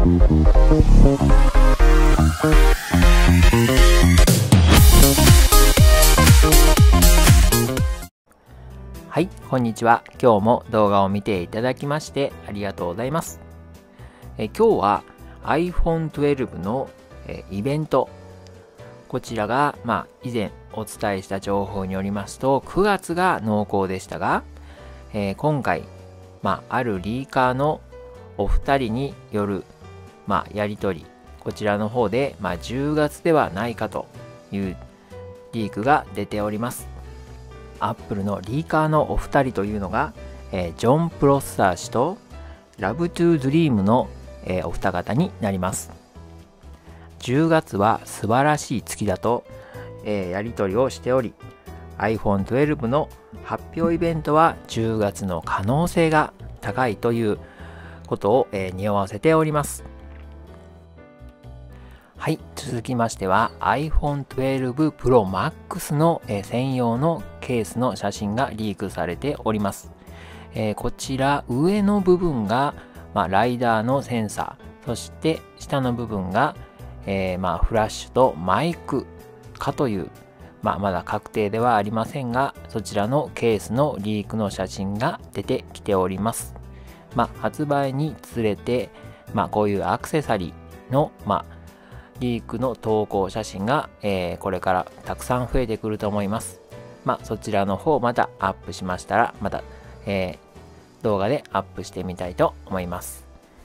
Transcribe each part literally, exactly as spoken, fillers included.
はい、こんにちは。今日も動画を見ていただきましてありがとうございます。え今日は アイフォントゥエルブ のえイベント、こちらが、まあ、以前お伝えした情報によりますとくがつが濃厚でしたが、えー、今回、まあ、あるリーカーのお二人による、まあ、やり取り、こちらの方で、まあ、じゅうがつではないかというリークが出ております。アップルのリーカーのお二人というのが、えー、ジョン・プロッサー氏とラブトゥードリームの、えー、お二方になります。じゅうがつは素晴らしい月だと、えー、やり取りをしており、アイフォントゥエルブ の発表イベントはじゅうがつの可能性が高いということを、えー、匂わせております。はい、続きましては アイフォントゥエルブ プロマックス の、えー、専用のケースの写真がリークされております。えー、こちら上の部分が、まあ、ライダーのセンサー、そして下の部分が、えー、まあフラッシュとマイクかという、まあ、まだ確定ではありませんが、そちらのケースのリークの写真が出てきております。まあ、発売につれて、まあ、こういうアクセサリーの、まあ、リークの投稿写真が、えー、これからたくさん増えてくると思います。まあ、そちらの方またアップしましたら、また、えー、動画でアップしてみたいと思います。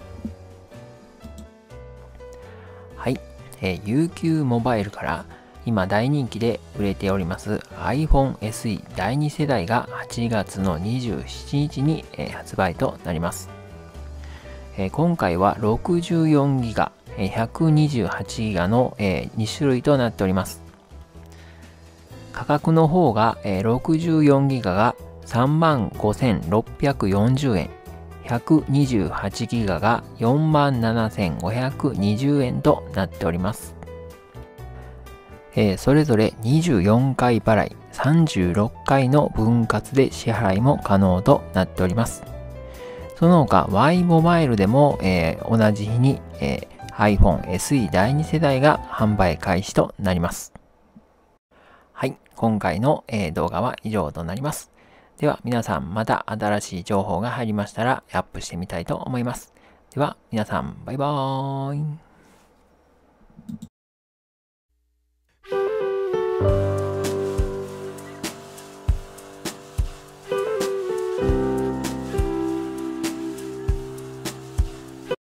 はい、えー、ユーキュー モバイルから今大人気で売れております アイフォンエスイ だいに世代がはちがつのにじゅうしちにちに、えー、発売となります。えー、今回は ろくじゅうよんギガ、ひゃくにじゅうはちギガの、えー、に種類となっております。価格の方が、えー、ろくじゅうよんギガが さんまんごせんろっぴゃくよんじゅうえん、ひゃくにじゅうはちギガが よんまんななせんごひゃくにじゅうえんとなっております。えー、それぞれにじゅうよんかい払い、さんじゅうろっかいの分割で支払いも可能となっております。その他 Y モバイルでも、えー、同じ日に、えー、アイフォンエスイ だいに世代が販売開始となります。はい、今回の、えー、動画は以上となります。では皆さんまた新しい情報が入りましたらアップしてみたいと思います。では皆さんバイバーイ。